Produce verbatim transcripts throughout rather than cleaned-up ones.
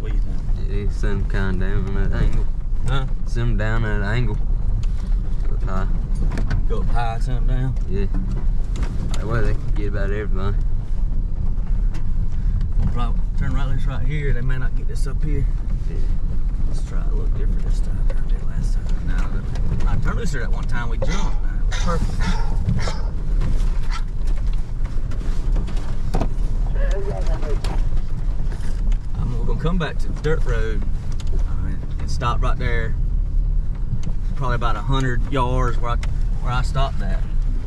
What do you think? Yeah, send them kind of down on that angle. Huh? Send them down at an angle. Go up high. Go up high, send them down? Yeah. That way they can get about everything. We'll probably turn right loose right here. They may not get this up here. Yeah. Let's try it a little different this time than I did last time. No, I turned loose here that one time we jumped. It was perfect. Um, we're gonna come back to the dirt road uh, and stop right there. Probably about a hundred yards where I where I stopped at.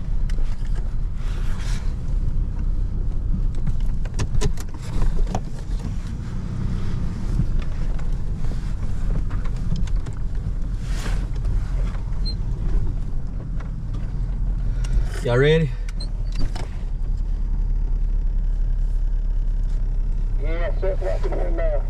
Y'all ready? Yeah, Seth walking in now.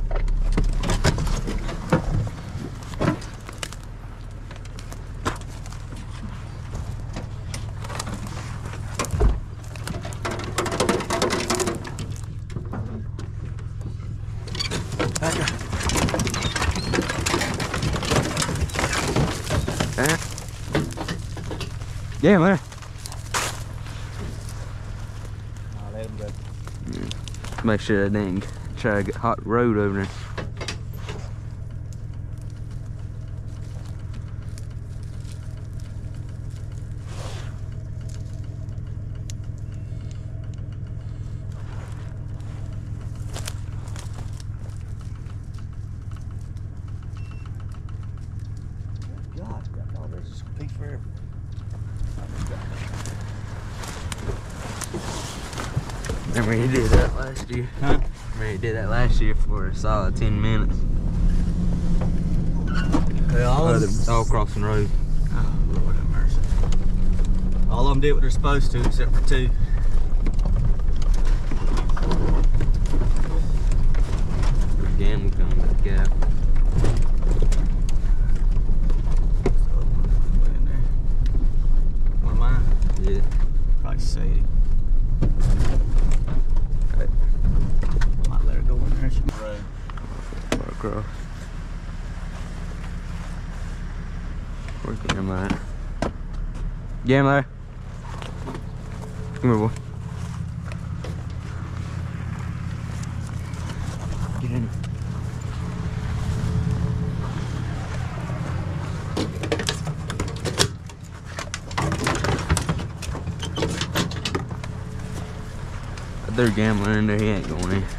Back up. Eh? Yeah, man. I'll let him go. Yeah. Make sure that didn't try to get hot road over there. God, you got all this. Just a piece for everything. Remember he did that last year? Huh? Remember he did that last year for a solid ten minutes. Yeah, all, Oh, of the, all crossing road. Oh, Lord have mercy. All of them did what they're supposed to, except for two. Again, we come back out. Put in there. One of mine? Yeah. Probably Sadie. Right. Might let her go in there. She can road. Far across. Where's Gamma at? Gamma! Come here, boy. Get in. I threw Gambler in there, he ain't going in.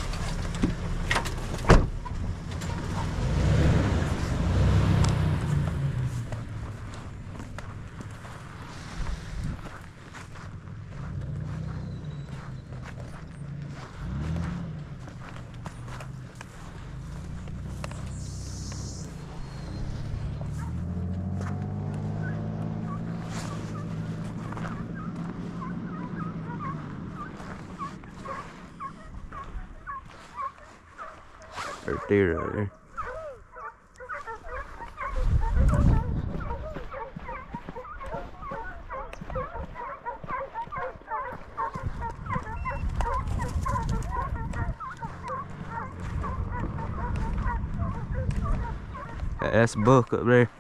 Right there, right there. That's a buck up there.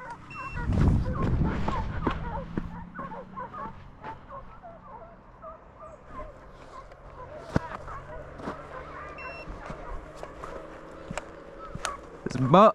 It's a buck.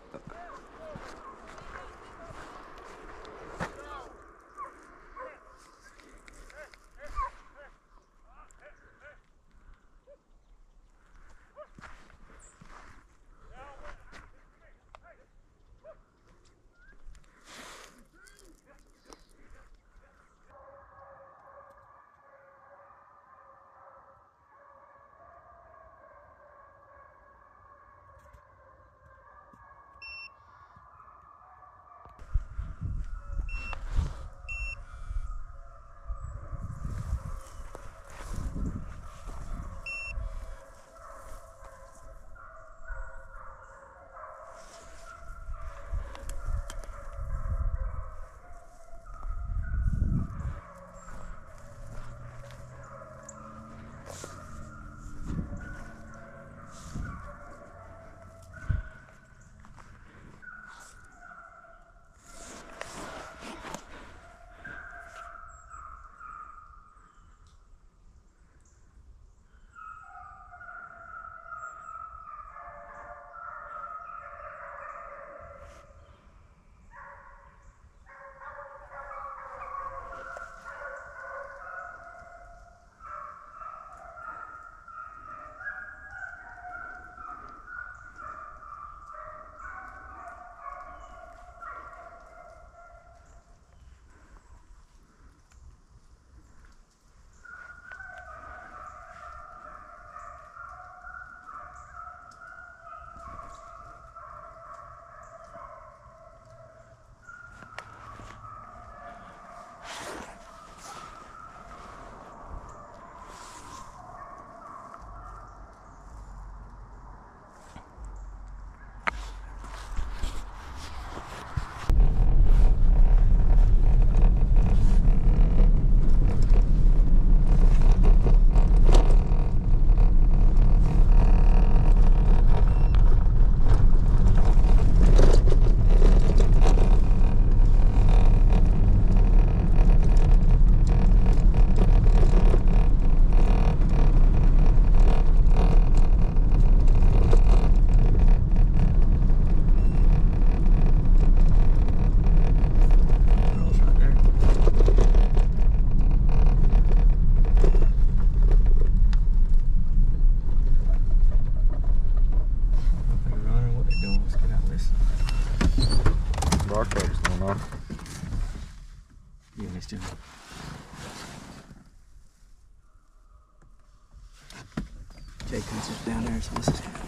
Jay comes just down there, so this is him.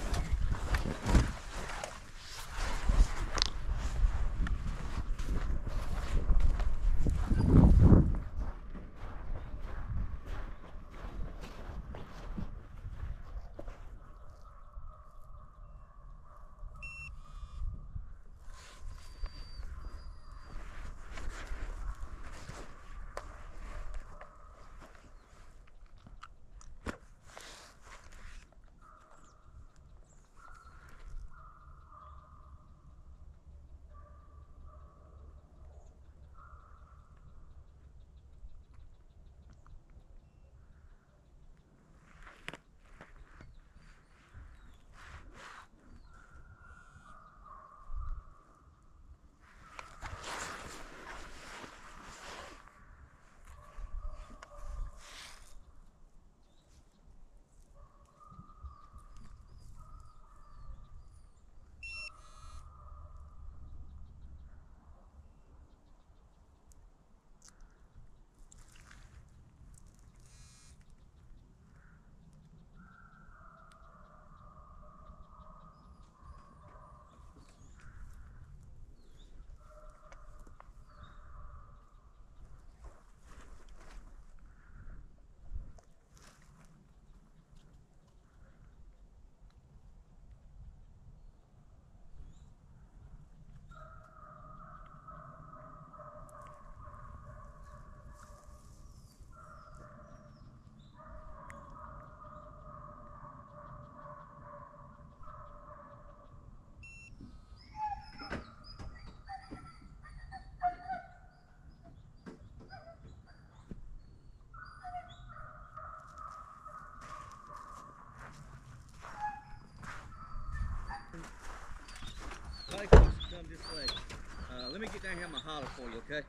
Probably come this way. Uh, let me get down here and have my holler for you, okay?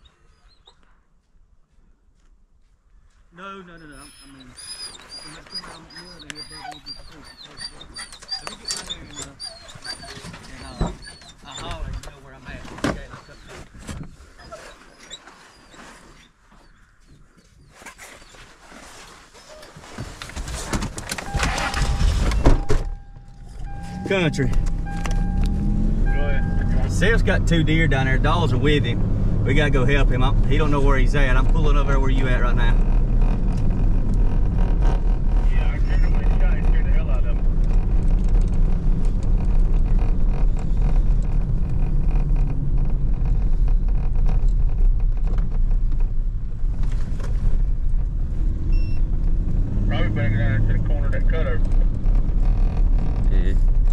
No, no, no, no. I'm, I mean, I'm not coming out more than here, but I won't be close. Let me get down here and, uh, and uh, I'll holler and you know where I'm at. Okay, let's up there. Country. Seth's got two deer down there. Dogs are with him. We gotta go help him. I'm, he don't know where he's at. I'm pulling over where you at right now. Yeah, I scared him when he shot. He scared the hell out of him. Probably better down to the corner of that cutter. Yeah.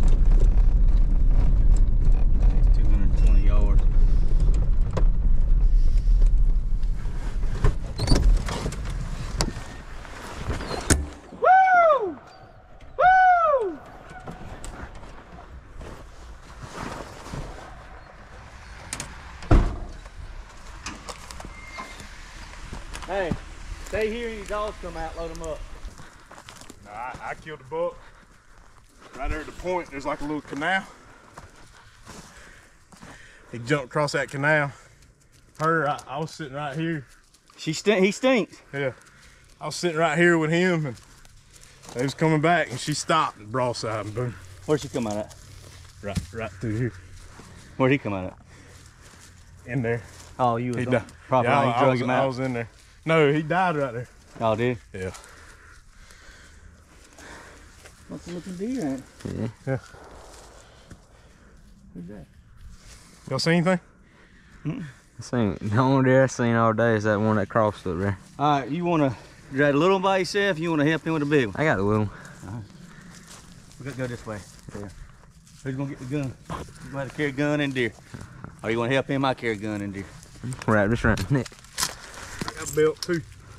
Hey, stay here and your dogs come out, load them up. No, I, I killed a buck. Right there at the point, there's like a little canal. He jumped across that canal. Her, I, I was sitting right here. She stink. He stinks. Yeah, I was sitting right here with him, and they was coming back, and she stopped and broadside and boom. Where'd she come out at? Right, right through here. Where'd he come out at? In there. Oh, you was He on, died. probably Yeah, you I, drug I was, him I out. was in there. No, he died right there. Oh, did? Yeah. What's the looking deer, ain't it? Yeah. Yeah. Who's that? Y'all see anything? I seen, the only deer I seen all day is that one that crossed up there. All right, you want to drag a little one by yourself? You want to help him with a big one? I got a little. All right. We got to go this way. Yeah. Who's going to get the gun? You want to carry a gun and deer? Or you want to help him? I carry a gun and deer. Wrap this around his neck. I got built too.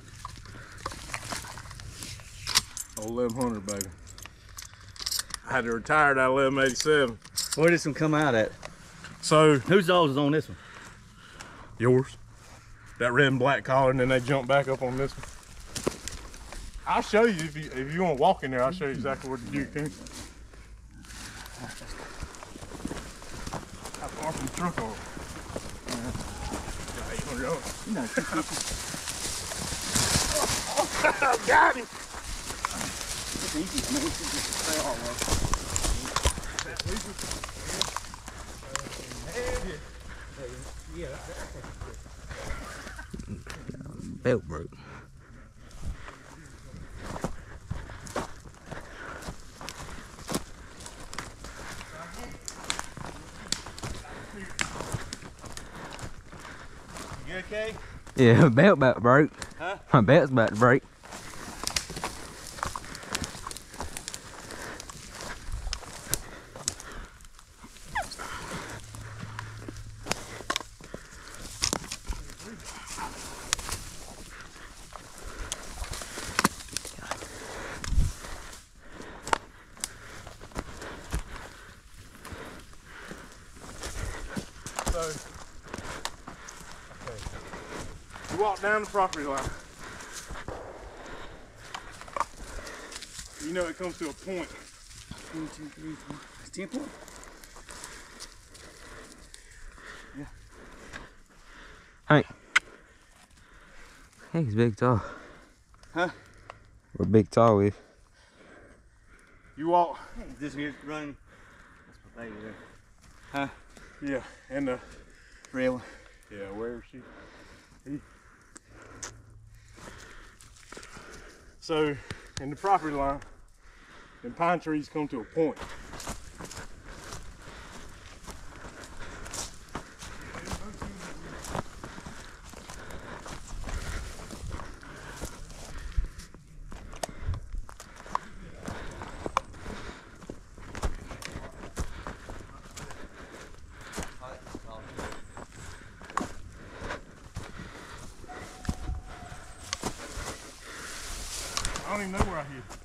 Oh, eleven hundred, baby. I had to retire at eleven eighty-seven. Where did this one come out at? So, Whose dogs is on this one? yours. That red and black collar, and then they jump back up on this one. I'll show you if you if you want to walk in there. I'll show you exactly where the deer came from. How far from the truck are we? Got eight hundred yards. You know, Oh, got him. it's easy. I mean, it's just stay all the way. Yeah. Belt broke. You okay? Yeah, my belt about to break. Huh? My belt's about to break. So, okay. You walk down the property line. You know it comes to a point. One, two, three, four. It's ten point. Yeah. Hey. Hey, he's big tall. Huh? We're big tall with. You walk. This here's running. That's my baby there. Huh? Yeah, and the. Real. Yeah, where is she? He. So, in the property line, them pine trees come to a point. I don't even know where I hid.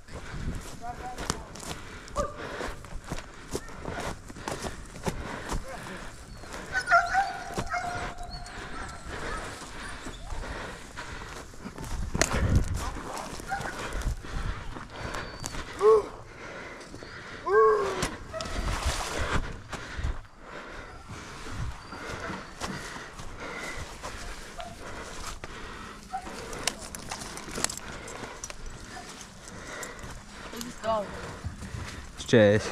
It's Chaz.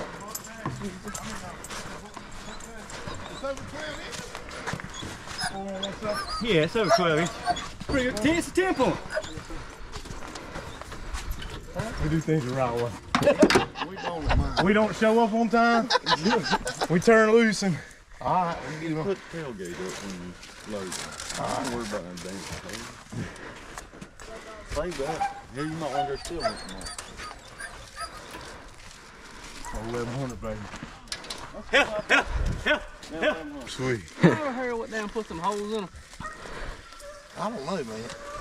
Yeah, it's over twelve inches. Pretty good. ten, it's a ten point. We do things the right way. We don't show up on time. We turn loose and. All right, we get put the tailgate up when you load it. Don't worry about them damn things. Save that. Here, you might want to go still once more. eleven hundred, baby. Help, help, help, help. Sweet. I ever heard what damn put some holes in them? I don't know, man.